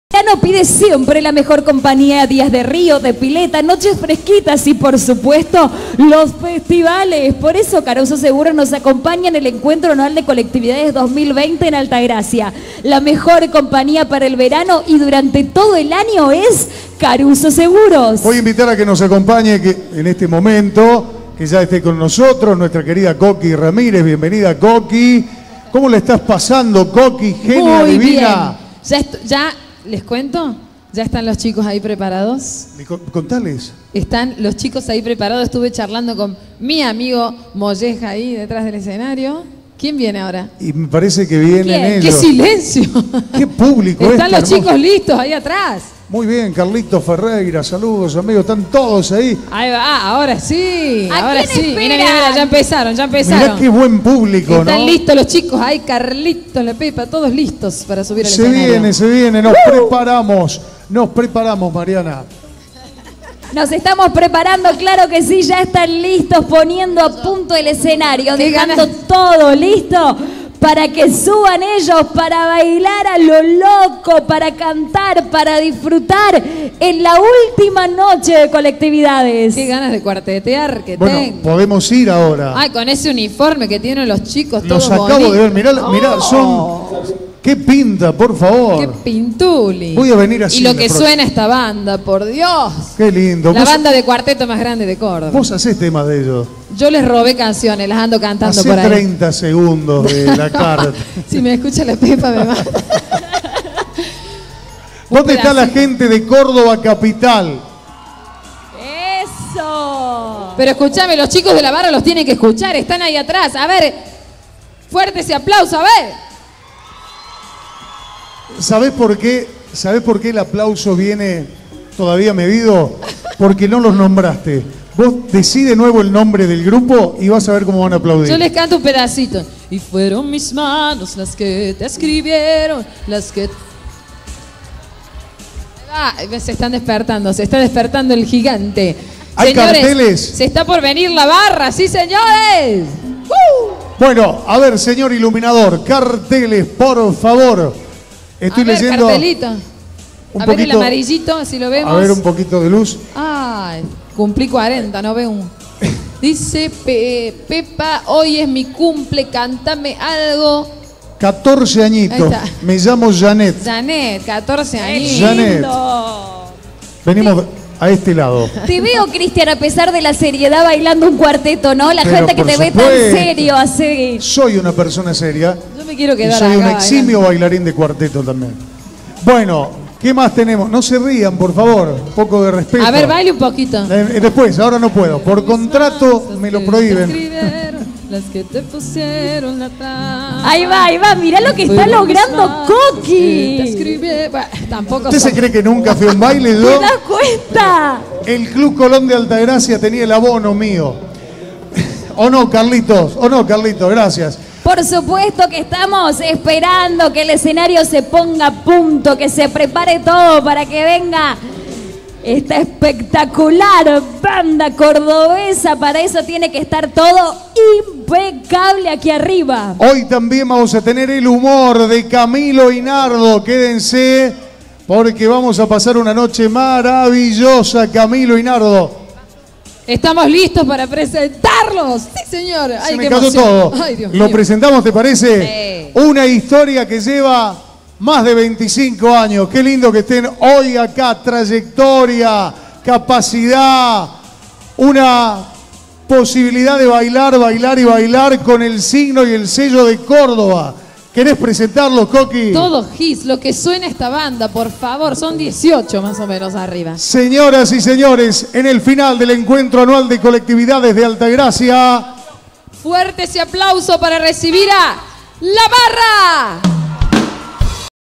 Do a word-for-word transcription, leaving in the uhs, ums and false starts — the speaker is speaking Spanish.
Verano pide siempre la mejor compañía, días de río, de pileta, noches fresquitas y por supuesto los festivales. Por eso Caruso Seguros nos acompaña en el Encuentro Anual de Colectividades dos mil veinte en Altagracia. La mejor compañía para el verano y durante todo el año es Caruso Seguros. Voy a invitar a que nos acompañe que en este momento, que ya esté con nosotros, nuestra querida Coqui Ramírez. Bienvenida, Coqui. ¿Cómo le estás pasando, Coqui? Genia Muy divina. Bien. Ya, ya les cuento, ya están los chicos ahí preparados. Contales. Están los chicos ahí preparados. Estuve charlando con mi amigo Molleja ahí detrás del escenario. ¿Quién viene ahora? Y me parece que vienen ¿Quién? ellos. ¡Qué silencio! ¡Qué público! Están este, los hermoso. chicos listos ahí atrás. Muy bien, Carlito Ferreira, saludos amigos, están todos ahí. Ahí va, ahora sí, ¿A ahora quién sí. esperan? Mira, mira, mira, ya empezaron, ya empezaron. Mirá qué buen público, Están ¿no? listos los chicos, ahí Carlitos, la Pepa, todos listos para subir al Se escenario. viene, se viene, nos preparamos, nos preparamos, Mariana. Nos estamos preparando, claro que sí, ya están listos poniendo a punto el escenario, Qué dejando ganas. todo listo para que suban ellos, para bailar a lo loco, para cantar, para disfrutar en la última noche de colectividades. Qué ganas de cuartetear que Bueno, tengo. podemos ir ahora. Ay, con ese uniforme que tienen los chicos, Los todos acabo bonitos. de ver, mirá, mirá, Oh, son... ¡Qué pinta, por favor! ¡Qué pintuli! Voy a venir así Y lo la que próxima. suena esta banda, por Dios. ¡Qué lindo! La Vos, banda de cuarteto más grande de Córdoba. vos hacés temas de ellos. Yo les robé canciones, las ando cantando Hacé por ahí. treinta segundos de la carta. Si me escucha la Pepa me mata. ¿Dónde está la pedacito. gente de Córdoba Capital? ¡Eso! Pero escúchame, los chicos de la barra los tienen que escuchar, están ahí atrás. A ver, fuerte ese aplauso, a ver. ¿Sabés por qué? ¿Sabés por qué el aplauso viene todavía medido? Porque no los nombraste. Vos decí de nuevo el nombre del grupo y vas a ver cómo van a aplaudir. Yo les canto un pedacito. Y fueron mis manos las que te escribieron, las que... Ah, se están despertando, se está despertando el gigante. ¿Hay Señores, carteles? se está por venir la barra, sí señores. ¡Uh! Bueno, a ver, señor iluminador, carteles, por favor. Estoy a ver, leyendo cartelito. un a ver el poquito- amarillito, así lo vemos. A ver un poquito de luz. Ay, cumplí cuarenta, no veo un... Dice Pe- Pepa, hoy es mi cumple, cántame algo. catorce añitos. Ahí está. Me llamo Janet. Janet, catorce años. Janet. Lindo. Venimos a este lado. Te veo, Cristian, a pesar de la seriedad, bailando un cuarteto, ¿no? La Pero gente que por te ve tan supuesto. serio así. Soy una persona seria. Yo me quiero Y quedar soy un acá, eximio bailarín de cuarteto también. Bueno, ¿qué más tenemos? No se rían, por favor. Un poco de respeto. A ver, baile un poquito. Eh, Después, ahora no puedo. Por contrato me lo prohíben. Las que te pusieron la trampa. Ahí va, ahí va, mirá lo que está Fueron logrando mis manos que te Coqui. escribí- Bueno, tampoco ¿Usted se son- cree que nunca fui a un baile? ¿Te Yo, das cuenta? el Club Colón de Altagracia tenía el abono mío. ¿O no, Carlitos? ¿O no, Carlitos? Gracias. Por supuesto que estamos esperando que el escenario se ponga a punto, que se prepare todo para que venga esta espectacular banda cordobesa. Para eso tiene que estar todo impecable aquí arriba. Hoy también vamos a tener el humor de Camilo y Nardo. Quédense porque vamos a pasar una noche maravillosa, Camilo y Nardo. Estamos listos para presentarlos. Sí, señor. Ay, Se me qué cayó emoción. todo. Ay, Dios ¿Lo mío. presentamos, te parece? Sí. Una historia que lleva más de veinticinco años. Qué lindo que estén hoy acá. Trayectoria, capacidad, una posibilidad de bailar, bailar y bailar con el signo y el sello de Córdoba. ¿Querés presentarlo, Coqui? Todo hits, lo que suena esta banda, por favor. Son dieciocho más o menos arriba. Señoras y señores, en el final del encuentro anual de colectividades de Altagracia, Fuerte ese aplauso para recibir a La Barra.